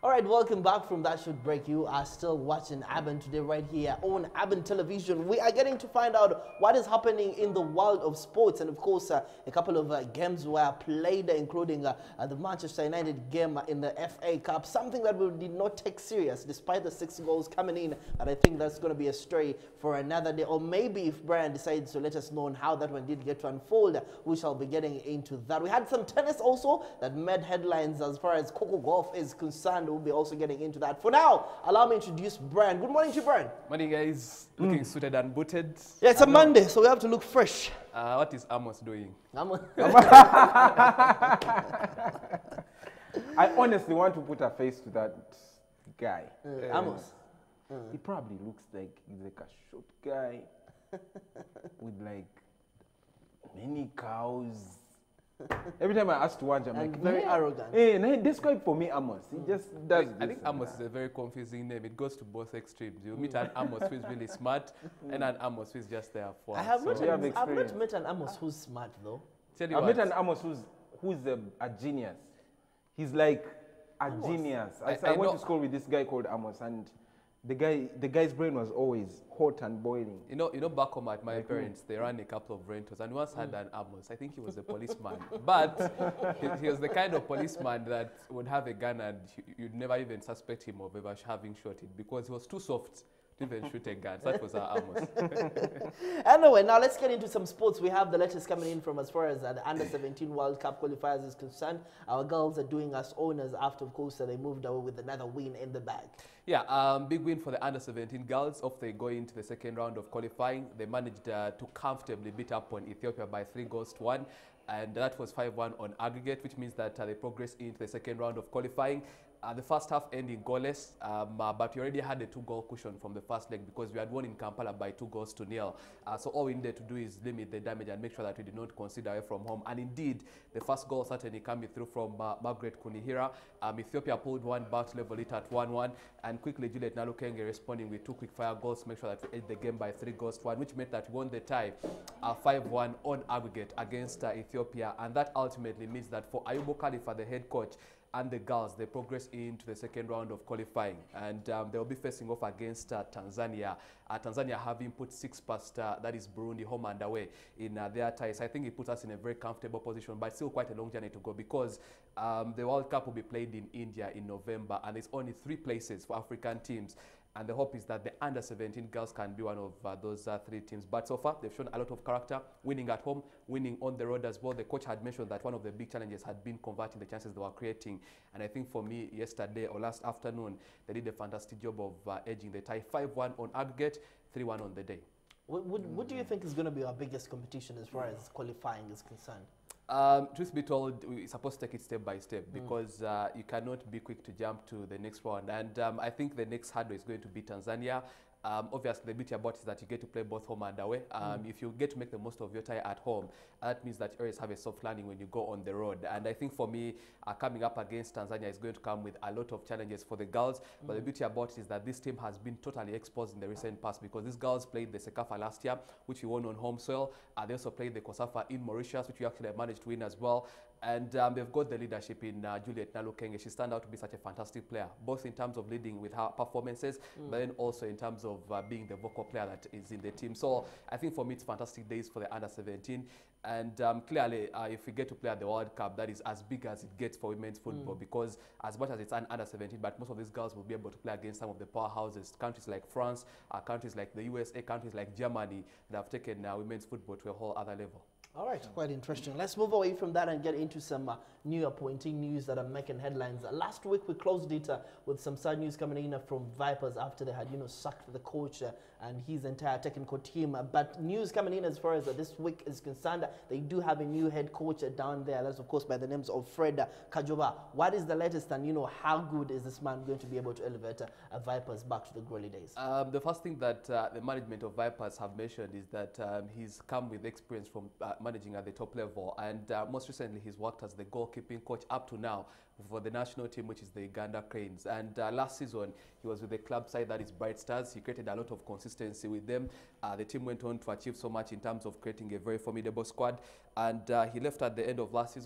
All right, welcome back from That Should Break. You are still watching Aben today right here on Aben Television. We are getting to find out what is happening in the world of sports. And of course, a couple of games were played, including the Manchester United game in the FA Cup. Something that we did not take serious despite the 6 goals coming in. And I think that's going to be a story for another day. Or maybe if Brian decides to let us know on how that one did get to unfold, we shall be getting into that. We had some tennis also that made headlines as far as Coco Golf is concerned. We'll be also getting into that. For now, allow me to introduce Brian. Good morning to you, Brian. Morning, guys. Looking suited and booted. Yeah, it's a Monday, so we have to look fresh. What is Amos doing? I honestly want to put a face to that guy. Amos. He probably looks like he's like a short guy with like many cows. Every time I ask to watch, I'm like, very arrogant. Hey, describe for me Amos. He just does I think Amos is a very confusing name. It goes to both extremes. You meet an Amos who is really smart and an Amos who is just there for I have so I've not met an Amos who's smart, though. Tell you I've what, met an Amos who's a genius. He's like a genius. I went to school with this guy called Amos, and the guy's brain was always hot and boiling. You know, back home at my parents, they ran a couple of rentals, and once had an Amos. I think he was a policeman, but he was the kind of policeman that would have a gun, and you'd never even suspect him of ever having shot it because he was too soft to even shoot a gun. So that was our Amos. Anyway, now let's get into some sports. We have the latest coming in from as far as the Under-17 World Cup qualifiers is concerned. Our girls are doing us honors after, of course, they moved away with another win in the bag. Yeah, big win for the Under-17 girls. Off they go into the second round of qualifying. They managed to comfortably beat up on Ethiopia by 3-1. And that was 5-1 on aggregate, which means that they progressed into the second round of qualifying. The first half ending goalless, but we already had a 2-goal cushion from the first leg because we had won in Kampala by 2-0. So all we needed to do is limit the damage and make sure that we did not concede away from home. And indeed, the first goal certainly coming through from Margaret Kunihira. Ethiopia pulled one back to level it at 1-1, and quickly Juliet Nalukenge responding with 2 quick-fire goals to make sure that we ended the game by 3-1, which meant that we won the tie 5-1 on aggregate against Ethiopia. And that ultimately means that for Ayubo Khalifa, the head coach, and the girls, they progress into the second round of qualifying, and they'll be facing off against Tanzania. Tanzania having put 6 past, that is Burundi, home and away in their ties. I think it puts us in a very comfortable position, but still quite a long journey to go because the World Cup will be played in India in November, and there's only 3 places for African teams. And the hope is that the Under-17 girls can be one of those 3 teams. But so far, they've shown a lot of character, winning at home, winning on the road as well. The coach had mentioned that one of the big challenges had been converting the chances they were creating. And I think for me, yesterday or last afternoon, they did a fantastic job of edging the tie. 5-1 on aggregate, 3-1 on the day. What do you think is going to be our biggest competition as far as qualifying is concerned? Truth be told, we're supposed to take it step by step because you cannot be quick to jump to the next round. And I think the next hurdle is going to be Tanzania. Obviously, the beauty about it is that you get to play both home and away. If you get to make the most of your tie at home, that means that you always have a soft landing when you go on the road. And I think for me, coming up against Tanzania is going to come with a lot of challenges for the girls. But the beauty about it is that this team has been totally exposed in the recent past because these girls played the Sekafa last year, which we won on home soil. They also played the Kosafa in Mauritius, which we actually managed to win as well. And they've got the leadership in Juliet Nalukenge. She turned out to be such a fantastic player, both in terms of leading with her performances, but then also in terms of being the vocal player that is in the team. So I think for me, it's fantastic days for the Under-17. And clearly, if we get to play at the World Cup, that is as big as it gets for women's football because as much as it's an Under-17, but most of these girls will be able to play against some of the powerhouses, countries like France, countries like the USA, countries like Germany that have taken women's football to a whole other level. All right, quite interesting. Let's move away from that and get into some new appointing news that are making headlines. Last week, we closed it with some sad news coming in from Vipers after they had, sacked the coach and his entire technical team. But news coming in as far as this week is concerned, they do have a new head coach down there. That's, of course, by the names of Fred Kajoba. What is the latest and, how good is this man going to be able to elevate Vipers back to the glory days? The first thing that the management of Vipers have mentioned is that he's come with experience from managing at the top level, and most recently he's worked as the goalkeeping coach up to now for the national team, which is the Uganda Cranes. And last season he was with the club side that is Bright Stars. He created a lot of consistency with them. The team went on to achieve so much in terms of creating a very formidable squad, and he left at the end of last season.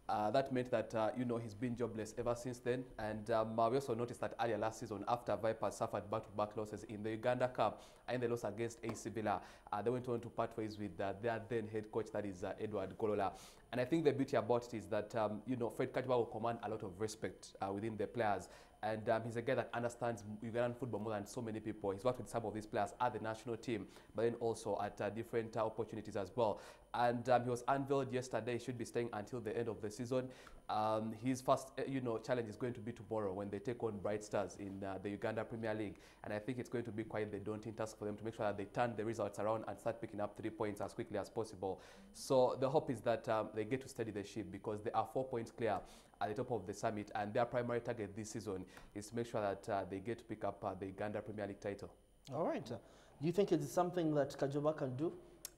That meant that, he's been jobless ever since then. And we also noticed that earlier last season, after Vipers suffered back-to-back losses in the Uganda Cup and the loss against AC Villa, they went on to part ways with their then head coach, that is Edward Golola. And I think the beauty about it is that, Fred Kajuba will command a lot of respect within the players. And he's a guy that understands Ugandan football more than so many people. He's worked with some of these players at the national team, but then also at different opportunities as well. And he was unveiled yesterday. He should be staying until the end of the season. His first, challenge is going to be tomorrow when they take on Bright Stars in the Uganda Premier League. And I think it's going to be quite the daunting task for them to make sure that they turn the results around and start picking up 3 points as quickly as possible. So the hope is that they get to steady the ship, because they are 4 points clear at the top of the summit, and their primary target this season is to make sure that they get to pick up the Uganda Premier League title. All right. Do you think it's something that Kajuba can do?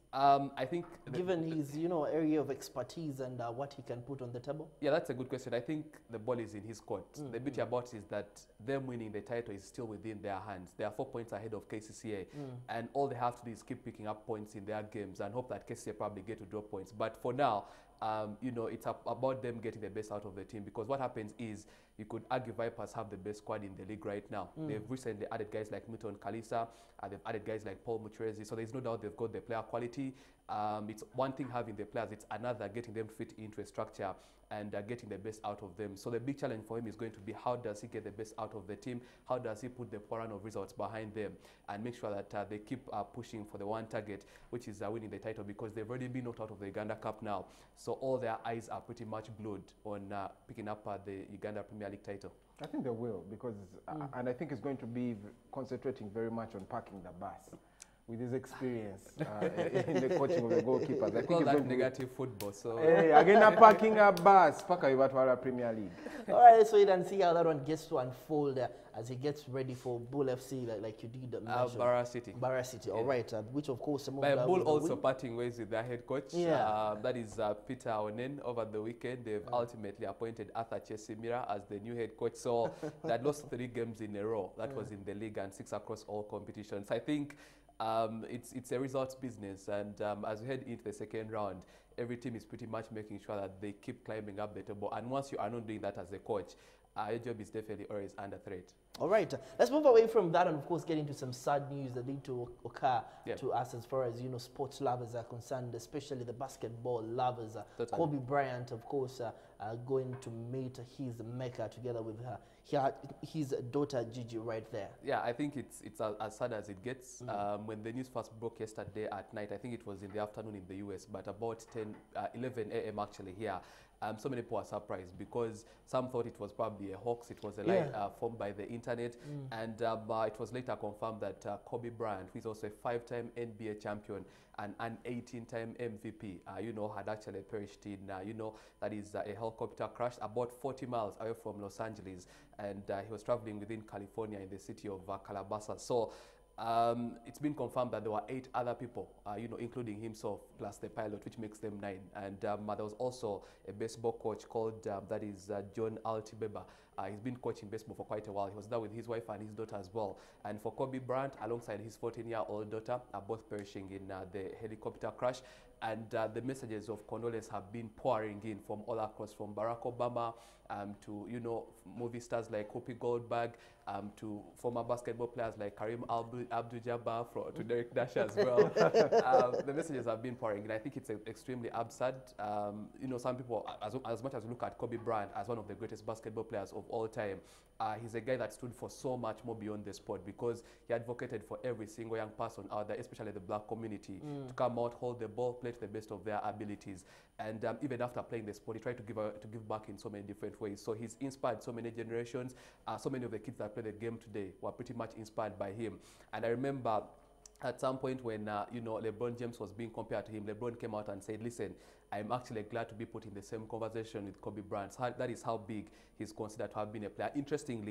I think, given his area of expertise and what he can put on the table? Yeah, that's a good question. I think the ball is in his court. The beauty about it is that them winning the title is still within their hands. They are 4 points ahead of KCCA, and all they have to do is keep picking up points in their games and hope that KCCA probably get to drop points. But for now, it's about them getting the best out of the team, because what happens is, you could argue Vipers have the best squad in the league right now. They've recently added guys like Milton Kalisa, they've added guys like Paul Muchirezi, so there's no doubt they've got the player quality. It's one thing having the players, it's another getting them to fit into a structure and getting the best out of them. So the big challenge for him is going to be, how does he get the best out of the team? How does he put the run of results behind them and make sure that they keep pushing for the one target, which is winning the title, because they've already been knocked out of the Uganda Cup now. So all their eyes are pretty much glued on picking up the Uganda Premier League title. I think they will, because, and I think it's going to be concentrating very much on parking the bus. With his experience in the coaching of the goalkeepers. I think it's negative football. So again, parking a bus, Paka Ivatwara Premier League. All right, let's wait and see how that one gets to unfold as he gets ready for Bull FC, like you did mention. Barra City. Barra City, all right, which of course... But Bull also parting ways with their head coach. Yeah. That is Peter Onen. Over the weekend, they've ultimately appointed Arthur Chesimira as the new head coach. So they lost 3 games in a row. That was in the league, and 6 across all competitions. I think it's a results business, and as we head into the second round, every team is pretty much making sure that they keep climbing up the table. And once you are not doing that as a coach, your job is definitely always under threat. All right, let's move away from that and of course get into some sad news that need to occur to us as far as sports lovers are concerned, especially the basketball lovers. Kobe Bryant, of course, going to meet his maker together with his daughter Gigi right there. Yeah, I think it's as sad as it gets. When the news first broke yesterday at night, I think it was in the afternoon in the US, but about 11 a.m. actually here. So many people are surprised, because some thought it was probably a hoax. It was a lie formed by the internet, and it was later confirmed that Kobe Bryant, who is also a 5-time NBA champion and an 18-time MVP, had actually perished in, that is a helicopter crash about 40 miles away from Los Angeles, and he was traveling within California in the city of Calabasas. So it's been confirmed that there were 8 other people, including himself, plus the pilot, which makes them 9. And there was also a baseball coach called, that is John Altibeba. He's been coaching baseball for quite a while. He was there with his wife and his daughter as well. And for Kobe Bryant, alongside his 14-year-old daughter, are both perishing in the helicopter crash. And the messages of condolence have been pouring in from all across, from Barack Obama to, movie stars like Whoopi Goldberg, to former basketball players like Kareem Abdul-Jabbar, to Derek Dasher as well. The messages have been pouring in. I think it's extremely absurd. Some people, as much as we look at Kobe Bryant as one of the greatest basketball players of all time, he's a guy that stood for so much more beyond the sport, because he advocated for every single young person out there, especially the black community, to come out, hold the ball, play to the best of their abilities. And even after playing the sport, he tried to give back in so many different ways. So he's inspired so many generations. So many of the kids that play the game today were pretty much inspired by him. And I remember at some point when LeBron James was being compared to him, LeBron came out and said, listen, I'm actually glad to be put in the same conversation with Kobe Bryant. So that is how big he's considered to have been a player. Interestingly,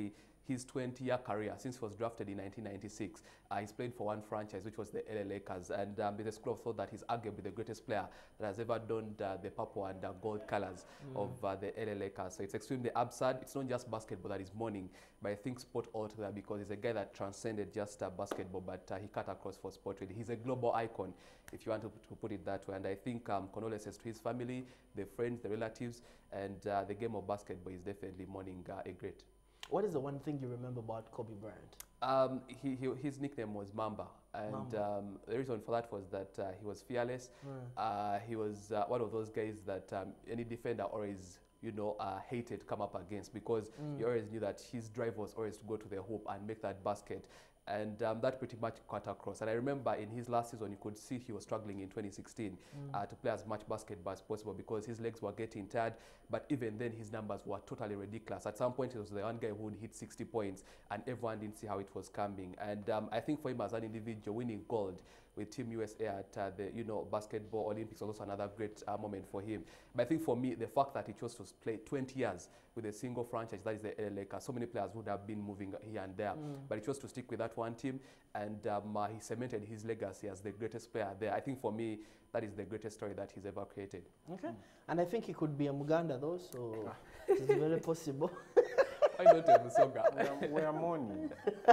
his 20-year career since he was drafted in 1996. He's played for one franchise, which was the LA Lakers, and there's a school of thought that he's arguably the greatest player that has ever donned the purple and gold colors of the LA Lakers. So it's extremely absurd. It's not just basketball that is mourning, but I think sport altogether, because he's a guy that transcended just basketball, but he cut across for sport really. He's a global icon, if you want to put it that way. And I think condolences to his family, the friends, the relatives, and the game of basketball is definitely mourning a great. What is the one thing you remember about Kobe Bryant? His nickname was Mamba, and the reason for that was that he was fearless. He was one of those guys that any defender always hated to come up against, because he always knew that his drive was always to go to the hoop and make that basket. And that pretty much cut across. And I remember in his last season, you could see he was struggling in 2016 to play as much basketball as possible, because his legs were getting tired. But even then, his numbers were totally ridiculous. At some point, he was the one guy who would hit 60 points, and everyone didn't see how it was coming. And I think for him as an individual, winning gold with Team USA at the basketball Olympics was also another great moment for him. But I think for me, the fact that he chose to play 20 years with a single franchise, that is the LA Lakers, so many players would have been moving here and there, but he chose to stick with that one team, and he cemented his legacy as the greatest player there. I think for me, that is the greatest story that he's ever created. Okay, and I think he could be a Muganda though, so it's very possible. Why not a Musonga? We are mourning.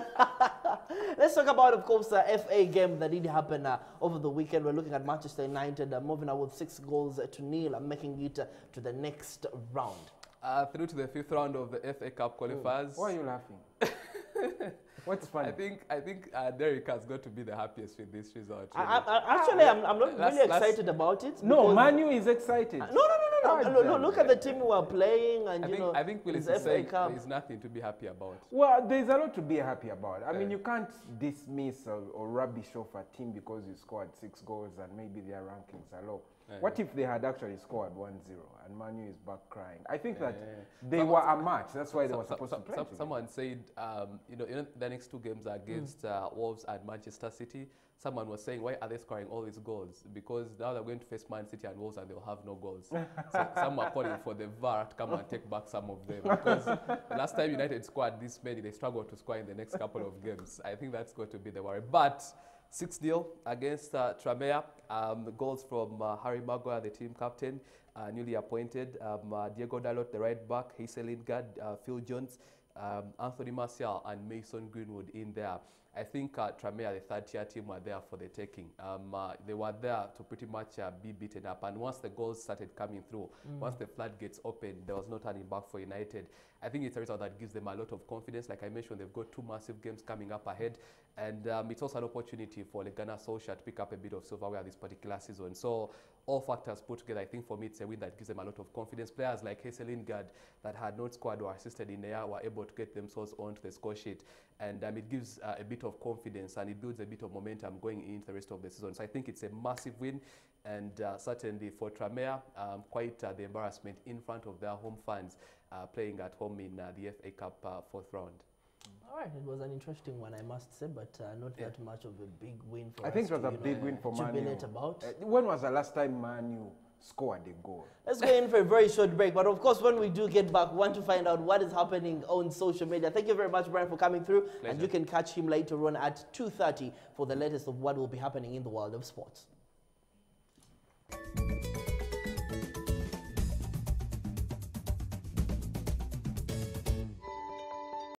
Let's talk about, of course, the FA game that did happen over the weekend. We're looking at Manchester United moving out with 6 goals to nil and making it to the next round. Through to the 5th round of the FA Cup qualifiers. Why are you laughing? What's funny? I think Derek has got to be the happiest with this result. Really. I'm not really excited about it. No, Manu is excited. No, look at the team who are playing, and I think Willis is saying there's nothing to be happy about. Well, there's a lot to be happy about. I mean, you can't dismiss or rubbish off a team because you scored 6 goals and maybe their rankings are low. What if they had actually scored 1-0 and Manu is back crying? I think that they were a match. That's why they were supposed to play. Someone said, the next 2 games are against Wolves and Manchester City. Someone was saying, why are they scoring all these goals? Because now they're going to face Man City and Wolves and they'll have no goals. So some are calling for the VAR to come and take back some of them. Because the last time United scored this many, they struggled to score in the next couple of games. I think that's going to be the worry. But 6-0 against Tranmere. Goals from Harry Maguire, the team captain, newly appointed. Diego Dalot, the right back. Hazel Lingard, Phil Jones, Anthony Martial, and Mason Greenwood in there. I think Tranmere, the 3rd-tier team, were there for the taking. They were there to pretty much be beaten up. And once the goals started coming through, once the floodgates opened, there was no turning back for United. I think it's a result that gives them a lot of confidence. Like I mentioned, they've got 2 massive games coming up ahead. And it's also an opportunity for Ole Gunnar Solskjaer to pick up a bit of silverware this particular season. So all factors put together, I think for me it's a win that gives them a lot of confidence. Players like Hazel Lingard that had not scored or assisted in the year were able to get themselves onto the score sheet. And it gives a bit of confidence and it builds a bit of momentum going into the rest of the season. So I think it's a massive win. And certainly for Tranmere, quite the embarrassment in front of their home fans playing at home in the FA Cup 4th round. All right, it was an interesting one, I must say, but not that much of a big win for us. I think it was a big win for Manu. About. When was the last time Manu scored a goal? Let's go in for a very short break, but of course, when we do get back, we want to find out what is happening on social media. Thank you very much, Brian, for coming through. Pleasure. And you can catch him later on at 2:30 for the latest of what will be happening in the world of sports.